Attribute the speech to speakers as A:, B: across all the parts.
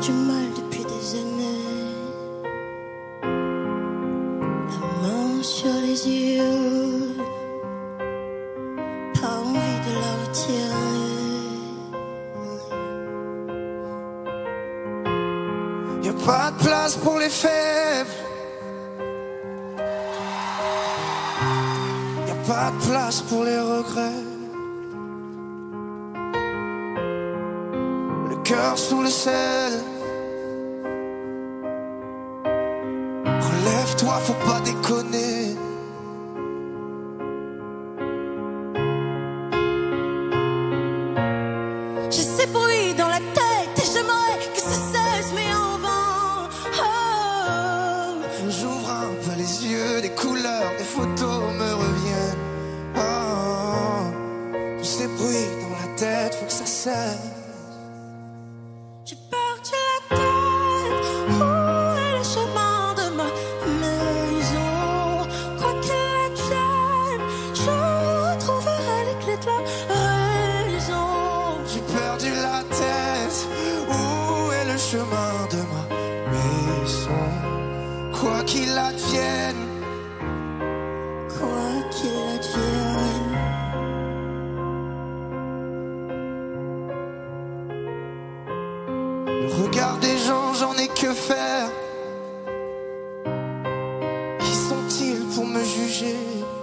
A: du mal depuis des années. La main sur les yeux, pas envie de la retirer.
B: Y'a pas de place pour les faibles. Y'a pas de place pour les regrets. Le cœur sous le sel. Relève-toi, faut pas déconner.
A: J'ai ces bruits dans la tête et j'aimerais que ça cesse, mais en vain. Oh.
B: J'ouvre un peu les yeux, des couleurs, des photos me reviennent. Oh. Tous ces bruits dans la tête, faut que ça cesse.
A: J'ai perdu la tête. Où est le chemin de ma maison? Quoi qu'il advienne, je retrouverai les clés de la raison.
B: J'ai perdu la tête. Où est le chemin de ma maison? Quoi qu'il advienne,
A: Quoi qu'il advienne.
B: le regard des gens, j'en ai que faire. Qui sont-ils pour me juger?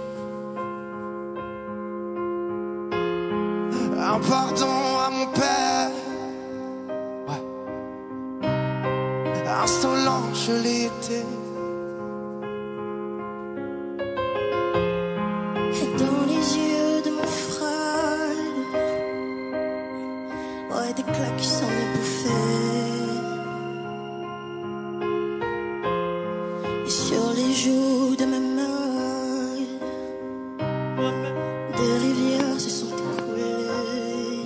B: Un pardon à mon père. Ouais. Insolent, je l'ai été.
A: Et dans les yeux de mon frère, ouais, des claques qui s'en est bouffé. Et sur les joues de ma mère, des rivières se sont écoulées.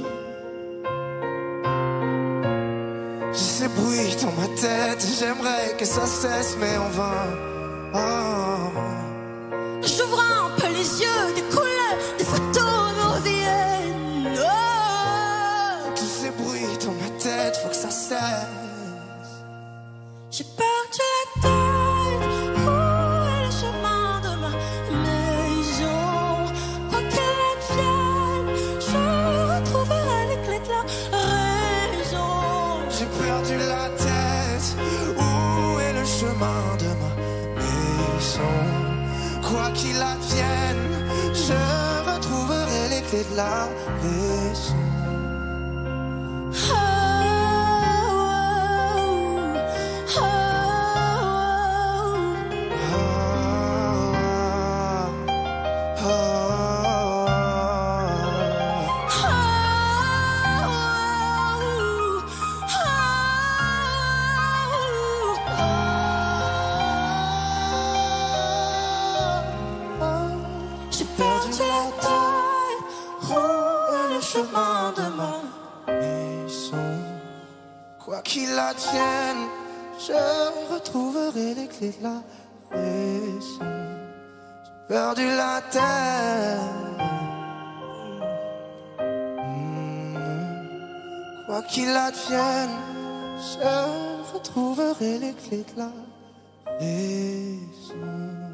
B: J'ai ces bruits dans ma tête, j'aimerais que ça cesse, mais en vain. Oh.
A: J'ouvre un peu les yeux, des couleurs, des photos me reviennent. Oh.
B: Tous ces bruits dans ma tête, faut que ça cesse.
A: J'ai perdu la tête. Où est le chemin de ma maison? Quoi qu'il advienne, je retrouverai les clés de la raison.
B: J'ai perdu la tête. Où est le chemin de ma maison? Quoi qu'il advienne, je retrouverai les clés de la raison.
A: Oh, oh, oh.
B: Oh, oh, oh.
A: J'ai perdu la tête. Où est le chemin de ma
B: Maison. Quoi qu'il advienne, je retrouverai les clés de la raison. J'ai perdu la tête. Quoi qu'il advienne, je retrouverai les clés de la raison.